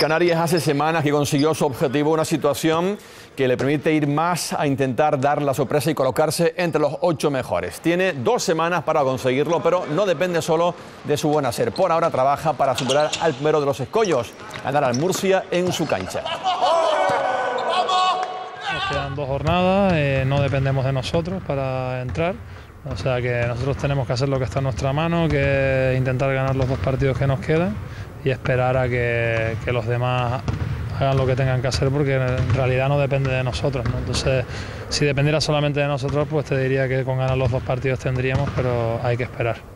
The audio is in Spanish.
Canarias hace semanas que consiguió su objetivo, una situación que le permite ir más a intentar dar la sorpresa y colocarse entre los 8 mejores. Tiene 2 semanas para conseguirlo, pero no depende solo de su buen hacer. Por ahora trabaja para superar al primero de los escollos, ganar al Murcia en su cancha. Nos quedan 2 jornadas, no dependemos de nosotros para entrar. O sea que nosotros tenemos que hacer lo que está en nuestra mano, que es intentar ganar los 2 partidos que nos quedan y esperar a que los demás hagan lo que tengan que hacer, porque en realidad no depende de nosotros, ¿no? Entonces, si dependiera solamente de nosotros, pues te diría que con ganar los 2 partidos tendríamos, pero hay que esperar.